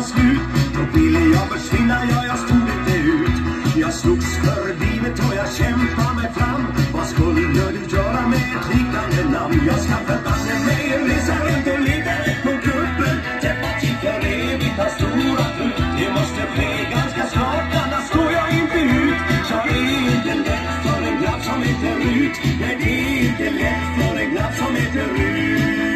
var slut. Då ville jag försvinna, ja jag stod inte ut. Jag slogs för livet och jag kämpade mig fram. Vad skulle du göra med ett liknande namn? Jag ska förbanna mig, resa runt och leta rätt på gruppen. Täppa till för evigt har stora flut. Det måste ske ganska snart, annars står jag inte ut. Så det är inte lätt för en grabb som heter Rut. Nej, det är inte lätt för en grabb som heter Rut.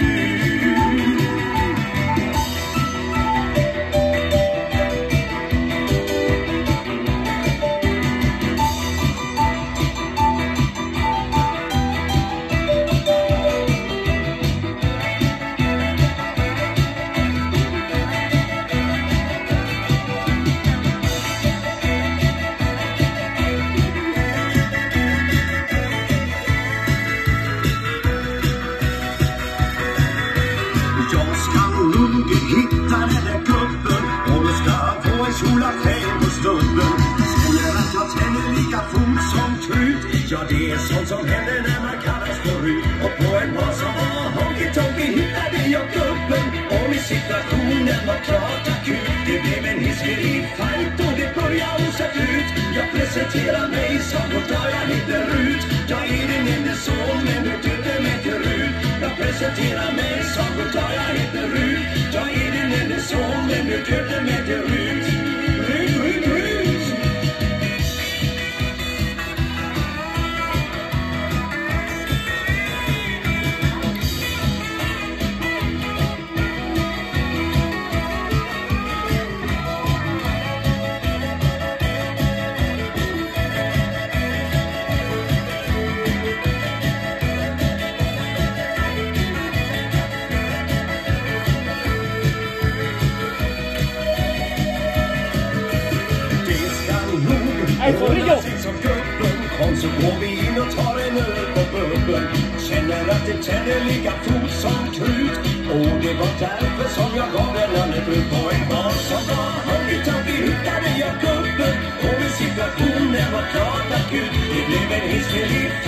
Jag ska nog hitta den där gubben och jag ska få en kjola skäl på stubben. Känner att jag tänder lika fort som krut. Ja, det är sånt som händer när man kallas för ut. Och på en bar som var honky-tonky hittade jag gubben. Och min situationen var klart akut. Det blev en hiskeri-fight och det började osa ut. Jag presenterar mig som goddag, jag heter Rut. Jag är din enda son men du döpte mig till Rut. Jag presenterar mig som goddag, jag heter Rut. Jag är din enda son men du döpte mig till Rut. Rut, Rut, Rut. Kom så går vi in och tar en öl på bubbel. Känner att det tänder lika fort som krut. Och det var därför som jag gav den landet ut på en bar som var honky-tonky hittade jag gubben. Och min situation den var klart akut. Det blev en hysteri.